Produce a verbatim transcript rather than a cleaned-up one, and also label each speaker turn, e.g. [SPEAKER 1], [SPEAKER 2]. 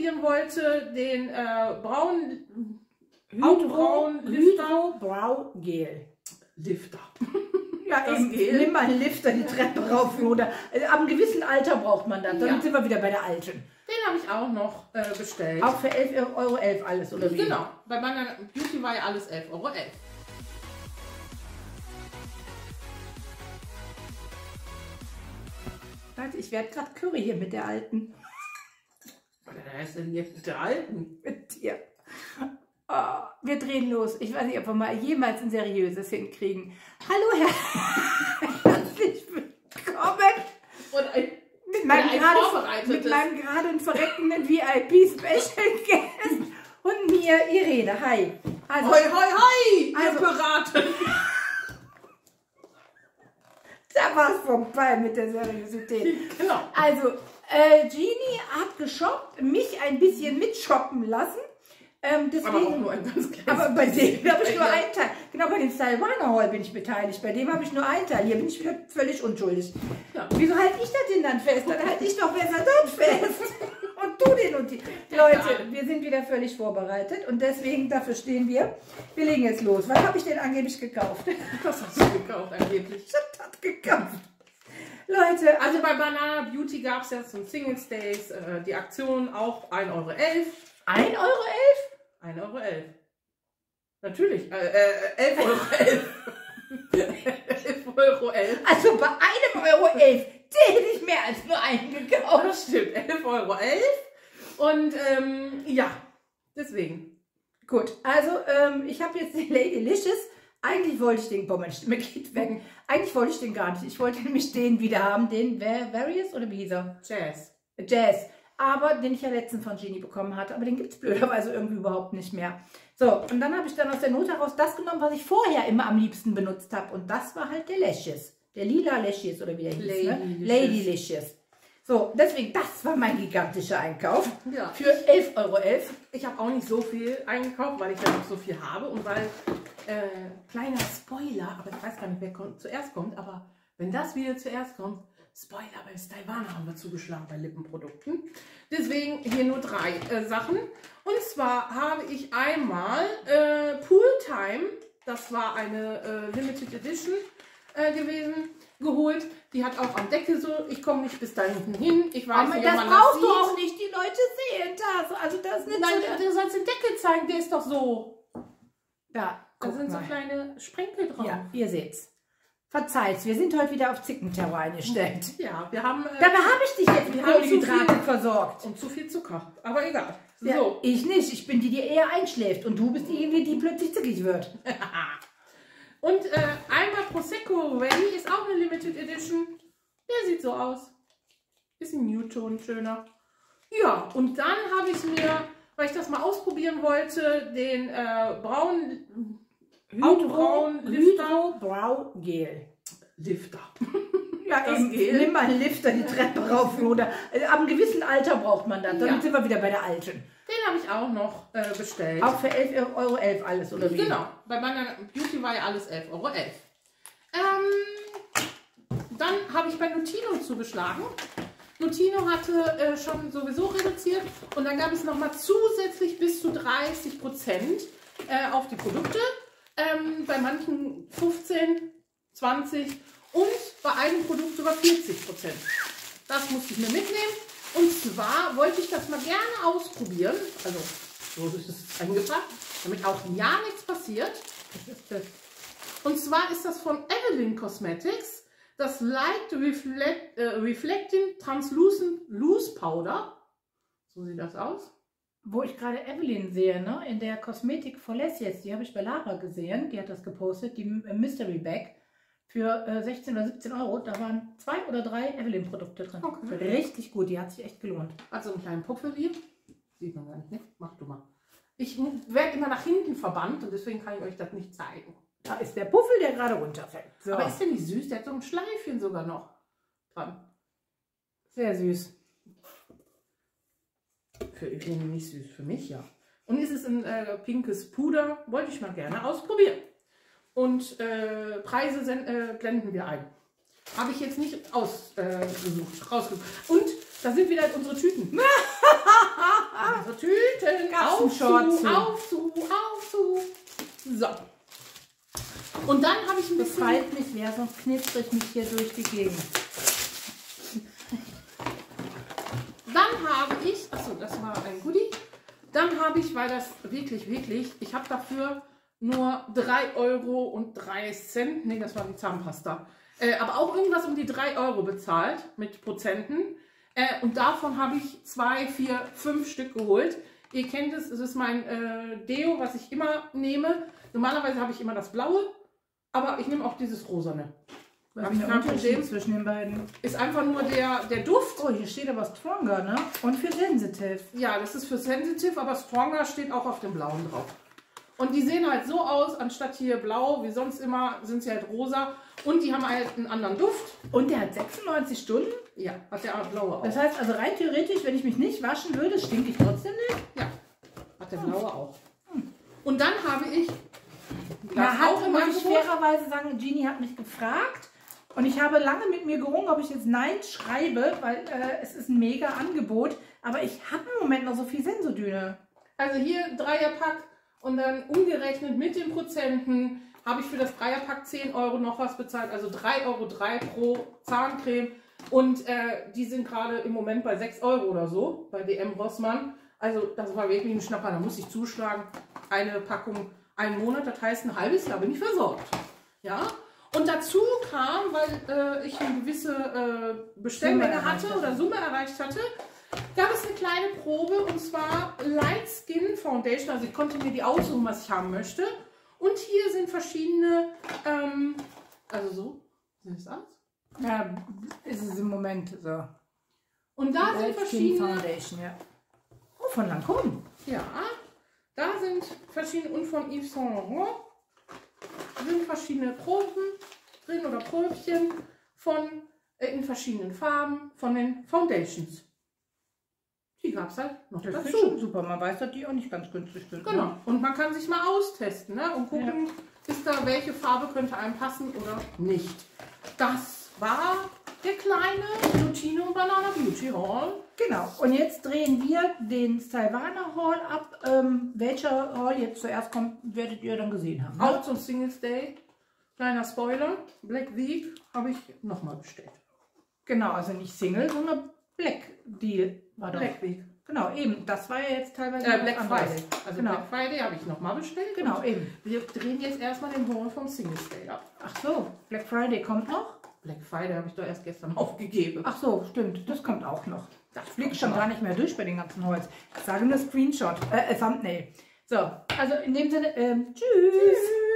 [SPEAKER 1] ausprobieren wollte, den äh, braunen
[SPEAKER 2] Hydro, Hydro Brow Gel.
[SPEAKER 1] Lifter.
[SPEAKER 2] Ja, eben, nimm mal einen Lifter die Treppe rauf oder also, ab einem gewissen Alter braucht man das. Damit ja. sind wir wieder bei der alten.
[SPEAKER 1] Den habe ich auch noch äh, bestellt.
[SPEAKER 2] Auch für elf Euro elf alles, oder wie?
[SPEAKER 1] Genau, bei meiner Beauty war ja alles elf Euro elf.
[SPEAKER 2] Leute, ich werde gerade Curry hier mit der alten.
[SPEAKER 1] Wer ist denn jetzt mit der alten?
[SPEAKER 2] Mit dir. Oh, wir drehen los. Ich weiß nicht, ob wir mal jemals ein seriöses hinkriegen. Hallo, Herr. Herzlich willkommen.
[SPEAKER 1] Und ein,
[SPEAKER 2] mit meinem gerade mit meinem gerade verreckenden V I P-Special Guest und mir Irene. Hi.
[SPEAKER 1] Also, hoi, hoi, hoi,
[SPEAKER 2] also,
[SPEAKER 1] Piraten.
[SPEAKER 2] Da war es vorbei mit der Seriosität.
[SPEAKER 1] Genau.
[SPEAKER 2] Also, äh, Genie hat geshoppt, mich ein bisschen mitshoppen lassen. Ähm, deswegen,
[SPEAKER 1] aber auch nur ein ganz kleines
[SPEAKER 2] Aber bei dem habe ich nur einen Teil. Genau, bei dem Stylevana Haul bin ich beteiligt. Bei dem habe ich nur einen Teil. Hier bin ich völlig unschuldig. Ja. Wieso halte ich das denn dann fest? Dann halte ich doch besser dort fest. Und du den und die. Leute, wir sind wieder völlig vorbereitet und deswegen, dafür stehen wir. Wir legen jetzt los. Was habe ich denn angeblich gekauft?
[SPEAKER 1] Was hast du gekauft angeblich?
[SPEAKER 2] Ich habe das gekauft. Leute,
[SPEAKER 1] also bei Banana Beauty gab es ja zum Singles Days äh, die Aktion auch ein Euro elf.
[SPEAKER 2] ein Euro elf?
[SPEAKER 1] ein Euro elf. Natürlich. Äh, äh, elf Euro elf. elf Euro elf.
[SPEAKER 2] Also bei einem Euro elf, den hätte ich mehr als nur einen gekauft.
[SPEAKER 1] Das stimmt. elf Euro elf. Und ähm, ja, deswegen.
[SPEAKER 2] Gut, also ähm, ich habe jetzt den Ladylicious. Eigentlich wollte ich den, boah, meine Stimme geht weg. Eigentlich wollte ich den gar nicht. Ich wollte nämlich den wieder haben, den Various oder wie hieß er?
[SPEAKER 1] Jazz.
[SPEAKER 2] Jazz. Aber den ich ja letztens von Genie bekommen hatte. Aber den gibt es blöderweise irgendwie überhaupt nicht mehr. So, und dann habe ich dann aus der Not heraus das genommen, was ich vorher immer am liebsten benutzt habe. Und das war halt der Lashes. Der lila Lashes oder wie der hieß, ne? Ladylicious. So, deswegen, das war mein gigantischer Einkauf.
[SPEAKER 1] Ja.
[SPEAKER 2] Für elf Euro elf.
[SPEAKER 1] Ich habe auch nicht so viel eingekauft, weil ich ja noch so viel habe. Und weil, äh, kleiner Spoiler, aber ich weiß gar nicht, wer kommt, zuerst kommt. Aber wenn das wieder zuerst kommt, Spoiler, bei Stylevana haben wir zugeschlagen bei Lippenprodukten. Deswegen hier nur drei äh, Sachen. Und zwar habe ich einmal äh, Pooltime, das war eine äh, Limited Edition äh, gewesen, geholt. Die hat auch am Deckel so, ich komme nicht bis da hinten hin. Ich weiß
[SPEAKER 2] aber
[SPEAKER 1] nicht,
[SPEAKER 2] das
[SPEAKER 1] ob man
[SPEAKER 2] brauchst
[SPEAKER 1] das
[SPEAKER 2] du
[SPEAKER 1] sieht.
[SPEAKER 2] auch nicht, die Leute sehen das. Also das ist nicht
[SPEAKER 1] Nein,
[SPEAKER 2] so
[SPEAKER 1] du sollst den Deckel zeigen, der ist doch so.
[SPEAKER 2] Da,
[SPEAKER 1] da sind
[SPEAKER 2] mal.
[SPEAKER 1] so kleine Sprenkel drauf.
[SPEAKER 2] Ja, ihr seht's. Verzeiht, wir sind heute wieder auf Zickenterror eingestellt.
[SPEAKER 1] Ja, wir haben... Äh,
[SPEAKER 2] Dabei habe ich dich jetzt mit Kohlenhydraten versorgt.
[SPEAKER 1] Und zu viel Zucker, aber egal.
[SPEAKER 2] Ja,
[SPEAKER 1] so.
[SPEAKER 2] Ich nicht, ich bin die, die eher einschläft und du bist diejenige, die plötzlich zickig wird.
[SPEAKER 1] Und äh, einmal Prosecco Ready ist auch eine Limited Edition. Der sieht so aus. Ist ein Newton, schöner. Ja, und dann habe ich mir, weil ich das mal ausprobieren wollte, den äh, braunen...
[SPEAKER 2] Hydro, Hydro Brow Gel.
[SPEAKER 1] Lifter.
[SPEAKER 2] Ja, eben, nimm mal einen Lifter die Treppe rauf oder also, ab einem gewissen Alter braucht man das. Damit ja. sind wir wieder bei der alten.
[SPEAKER 1] Den habe ich auch noch äh, bestellt.
[SPEAKER 2] Auch für elf Euro elf alles, oder wie?
[SPEAKER 1] Genau. Bei meiner Beauty war ja alles elf Euro elf. Ähm, dann habe ich bei Notino zugeschlagen. Notino hatte äh, schon sowieso reduziert und dann gab es nochmal zusätzlich bis zu dreißig Prozent äh, auf die Produkte. Ähm, bei manchen fünfzehn, zwanzig und bei einem Produkt sogar vierzig Prozent. Das musste ich mir mitnehmen. Und zwar wollte ich das mal gerne ausprobieren. Also so ist es eingepackt, damit auch ja nichts passiert. Was ist das? Und zwar ist das von Evelyn Cosmetics das Light Reflect, äh, Reflecting Translucent Loose Powder. So sieht das aus.
[SPEAKER 2] Wo ich gerade Evelyn sehe, ne? In der Kosmetik for Less jetzt, die habe ich bei Lara gesehen, die hat das gepostet, die Mystery Bag für äh, sechzehn oder siebzehn Euro. Da waren zwei oder drei Evelyn-Produkte drin. Okay. Richtig gut, die hat sich echt gelohnt.
[SPEAKER 1] Also einen kleinen Pupfel hier. Sieht man gar nicht, ne? Mach du mal. Ich werde immer nach hinten verbannt und deswegen kann ich euch das nicht zeigen.
[SPEAKER 2] Da ist der Puffel, der gerade runterfällt. So.
[SPEAKER 1] Aber ist der nicht süß? Der hat so ein Schleifchen sogar noch dran.
[SPEAKER 2] Sehr süß.
[SPEAKER 1] Für ihn nicht süß, für mich ja. Und ist es ein äh, pinkes Puder, wollte ich mal gerne ausprobieren. Und äh, Preise sind, äh, blenden wir ein. Habe ich jetzt nicht ausgesucht, äh, rausgesucht. Und da sind wieder unsere Tüten.
[SPEAKER 2] Short
[SPEAKER 1] zu, auf zu, auf zu. So. Und dann habe ich ein bisschen...
[SPEAKER 2] Befreit mich leer, sonst knister ich mich hier durch die Gegend.
[SPEAKER 1] Dann habe ich, achso, das war ein Goodie. Dann habe ich, weil das wirklich, wirklich, ich habe dafür nur drei Euro und drei Cent, nee, das war die Zahnpasta, äh, aber auch irgendwas um die drei Euro bezahlt mit Prozenten. Äh, und davon habe ich zwei, vier, fünf Stück geholt. Ihr kennt es, es ist mein äh, Deo, was ich immer nehme. Normalerweise habe ich immer das blaue, aber ich nehme auch dieses rosane.
[SPEAKER 2] Was ist der Unterschied zwischen den beiden?
[SPEAKER 1] Ist einfach nur der, der Duft.
[SPEAKER 2] Oh, hier steht aber Stronger, ne? Und für Sensitive.
[SPEAKER 1] Ja, das ist für Sensitive, aber Stronger steht auch auf dem blauen drauf. Und die sehen halt so aus, anstatt hier blau, wie sonst immer, sind sie halt rosa. Und die haben halt einen anderen Duft.
[SPEAKER 2] Und der hat sechsundneunzig Stunden?
[SPEAKER 1] Ja, hat der blaue auch.
[SPEAKER 2] Das heißt also rein theoretisch, wenn ich mich nicht waschen würde, stinke ich trotzdem nicht?
[SPEAKER 1] Ja, hat der blaue auch. Und dann habe ich...
[SPEAKER 2] Da hat, muss ich fairerweise sagen, Genie hat mich gefragt. Und ich habe lange mit mir gerungen, ob ich jetzt Nein schreibe, weil äh, es ist ein mega Angebot. Aber ich habe im Moment noch so viel Sensodyne.
[SPEAKER 1] Also hier Dreierpack und dann umgerechnet mit den Prozenten habe ich für das Dreierpack zehn Euro noch was bezahlt. Also drei Euro drei pro Zahncreme. Und äh, die sind gerade im Moment bei sechs Euro oder so bei D M Rossmann. Also das war wirklich ein Schnapper. Da muss ich zuschlagen. Eine Packung, einen Monat, das heißt ein halbes Jahr bin ich versorgt. Ja. Und dazu kam, weil äh, ich eine gewisse äh, Bestellmenge hatte oder Summe erreicht hatte, gab es eine kleine Probe und zwar Light Skin Foundation. Also ich konnte mir die aussuchen, was ich haben möchte. Und hier sind verschiedene, ähm, also so, sieht es aus?
[SPEAKER 2] Ja, ist es im Moment so.
[SPEAKER 1] Und da
[SPEAKER 2] Light
[SPEAKER 1] sind verschiedene...
[SPEAKER 2] Skin Foundation, ja. Oh, von Lancôme.
[SPEAKER 1] Ja, da sind verschiedene und von Yves Saint Laurent. Sind verschiedene Proben drin oder Pröbchen von äh, in verschiedenen Farben von den Foundations. Die gab es halt noch
[SPEAKER 2] Das
[SPEAKER 1] dazu.
[SPEAKER 2] ist schon super, man weiß, dass die auch nicht ganz günstig sind.
[SPEAKER 1] Genau.
[SPEAKER 2] Ne?
[SPEAKER 1] Und man kann sich mal austesten, ne? Und gucken, ja, ist da welche Farbe könnte einem passen oder nicht. Das war der kleine Notino Banana Beauty Haul.
[SPEAKER 2] Genau. Und jetzt drehen wir den Silvana Haul ab. Ähm, welcher Haul jetzt zuerst kommt, werdet ihr dann gesehen haben. Ne?
[SPEAKER 1] Auch zum Singles Day. Kleiner Spoiler. Black Week habe ich nochmal bestellt.
[SPEAKER 2] Genau, also nicht Single, sondern Black Deal war das.
[SPEAKER 1] Black Week.
[SPEAKER 2] Genau, eben. Das war ja jetzt teilweise
[SPEAKER 1] Äh, Black
[SPEAKER 2] anderes.
[SPEAKER 1] Friday. Also
[SPEAKER 2] genau.
[SPEAKER 1] Black Friday habe ich nochmal bestellt.
[SPEAKER 2] Genau, eben.
[SPEAKER 1] Wir drehen jetzt erstmal den Haul vom Singles Day ab.
[SPEAKER 2] Ach so, Black Friday kommt noch?
[SPEAKER 1] Black Friday habe ich doch erst gestern aufgegeben.
[SPEAKER 2] Ach so, stimmt. Das kommt auch noch.
[SPEAKER 1] Das
[SPEAKER 2] fliegt schon gar nicht mehr durch bei den ganzen Holz. Ich sage nur Screenshot, äh, Thumbnail. So, also in dem Sinne, ähm, tschüss. Tschüss.